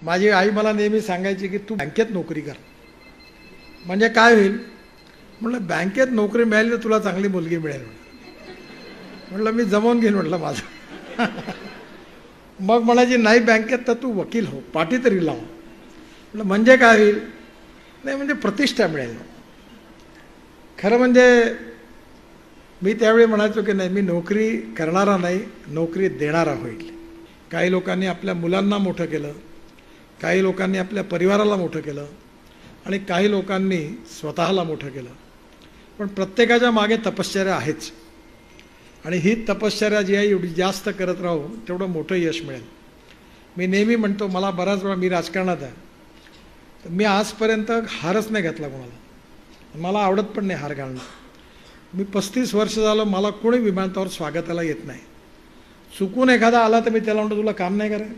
माझी आई मला नेहमी सांगायची की तू बँकेत नोकरी कर. म्हणजे काय होईल म्हटलं, बँकेत नोकरी मिळाली तर तुला चांगली मुलगी मिळेल. म्हटलं मी जमवून घेईन म्हटलं माझं. मग म्हणायची नाही बँकेत तर तू वकील हो, पाटी तरी लाव. म्हटलं म्हणजे काय होईल? नाही म्हणजे प्रतिष्ठा मिळेल. खरं म्हणजे मी त्यावेळी म्हणायचो की नाही, मी नोकरी करणारा नाही, नोकरी देणारा होईल. काही लोकांनी आपल्या मुलांना मोठं केलं, काही लोकांनी आपल्या परिवाराला मोठं केलं आणि काही लोकांनी स्वतःला मोठं केलं. पण प्रत्येकाच्या मागे तपश्चर्या आहेच आणि ही तपश्चर्या जी आहे एवढी जास्त करत राहू तेवढं मोठं यश मिळेल. मी नेहमी म्हणतो, मला बराच वेळा, मी राजकारणात आहे, तर मी आजपर्यंत हारच नाही घातला कोणाला. मला आवडत पण नाही हार घालणं. मी 35 वर्ष झालं, मला कोणी विमानतळावर स्वागताला येत नाही. चुकून एखादा आला तर मी त्याला म्हणतो तुला काम नाही करायचं.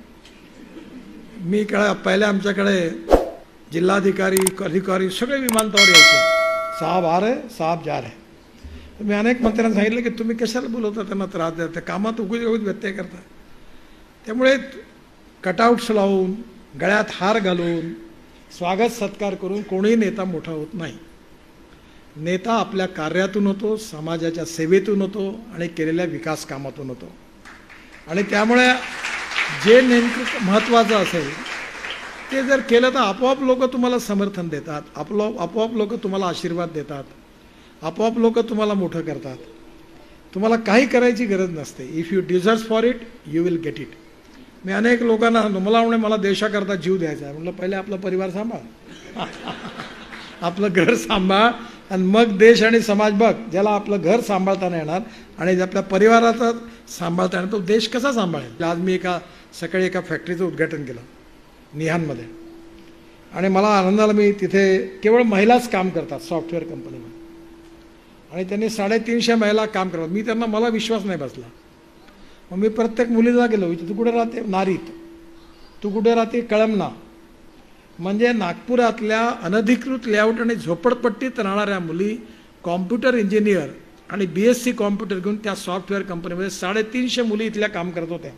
मी पहिले आमच्याकडे जिल्हाधिकारी अधिकारी सगळे विमानतळावर यायचे, साहब आ रहे साहब जा रहे. मी अनेक मंत्र्यांना सांगितलं की तुम्ही कशाला बोलवता, त्यांना त्रास देता, कामात उगीच व्यत्यय करता. त्यामुळे कटआउट्स लावून गळ्यात हार घालून स्वागत सत्कार करून कोणीही नेता मोठा होत नाही. नेता आपल्या कार्यातून होतो, समाजाच्या सेवेतून होतो आणि केलेल्या विकास कामातून होतो. आणि त्यामुळे जे नेमकं महत्त्वाचं असेल ते जर केलं तर आपोआप लोक तुम्हाला समर्थन देतात, आपोआप लोक तुम्हाला आशीर्वाद देतात, आपोआप लोक तुम्हाला मोठं करतात. तुम्हाला काही करायची गरज नसते. If you deserve for it you will get it. मी अनेक लोकांना सांगतो, मला देशाकरता जीव द्यायचा आहे. म्हटलं पहिले आपला परिवार सांभाळ, आपलं घर सांभाळ आणि मग देश आणि समाज बघ. ज्याला आपलं घर सांभाळताना येणार आणि आपल्या परिवाराचा सांभाळता येणार तो देश कसा सांभाळेल. आज मी सकाळी एका फॅक्टरीचं उद्घाटन केलं निहानमध्ये आणि मला आनंदाला, मी तिथे केवळ महिलाच काम करतात सॉफ्टवेअर कंपनीमध्ये आणि त्यांनी 350 महिला काम करतात. मला विश्वास नाही बसला. मग मी प्रत्येक मुलीला गेलो, तू कुठे राहते? नारीत. तू कुठे राहते? कळमना. म्हणजे नागपुरातल्या अनधिकृत लेआउट आणि झोपडपट्टीत राहणाऱ्या मुली कॉम्प्युटर इंजिनियर आणि BSc कॉम्प्युटर घेऊन त्या सॉफ्टवेअर कंपनीमध्ये 350 मुली इथल्या काम करत होत्या.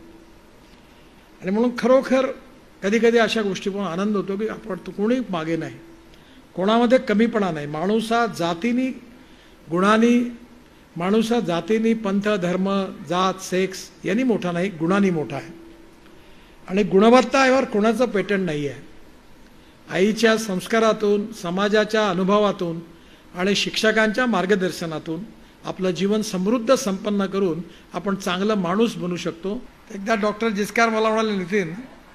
आणि म्हणून खरोखर कधी कधी अशा गोष्टी पण आनंद होतो की आपण कोणी मागे नाही, कोणामध्ये कमीपणा नाही. माणूस हा जातीनी गुणांनी, माणूस हा जातीनी, पंथ, धर्म, जात, सेक्स यांनी मोठा नाही, गुणांनी मोठा आहे. आणि गुणवत्ता यावर कोणाचं पेटंट नाही आहे. आईच्या संस्कारातून, समाजाच्या अनुभवातून आणि शिक्षकांच्या मार्गदर्शनातून आपलं जीवन समृद्ध संपन्न करून आपण चांगलं माणूस बनू शकतो. एकदा डॉक्टर जिचकार मला म्हणाले, नितीन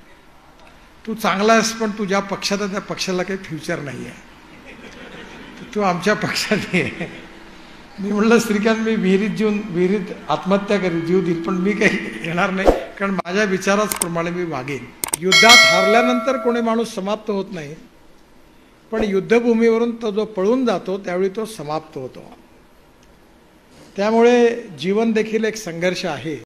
तू चांगला आहेस पण तुझ्या पक्षात त्या पक्षाला काही फ्युचर नाही आहे, तू आमच्या पक्षात ये. मी म्हटलं श्रीकांत, मी विहिरीत आत्महत्या करेन, जीव देईल, पण मी काही येणार नाही, कारण माझ्या विचाराप्रमाणे मी वागेन. युद्धात हारल्यानंतर कोणी माणूस समाप्त होत नाही, पण युद्धभूमीवरून तो जो पळून जातो त्यावेळी तो समाप्त होतो. त्यामुळे जीवन देखील एक संघर्ष आहे.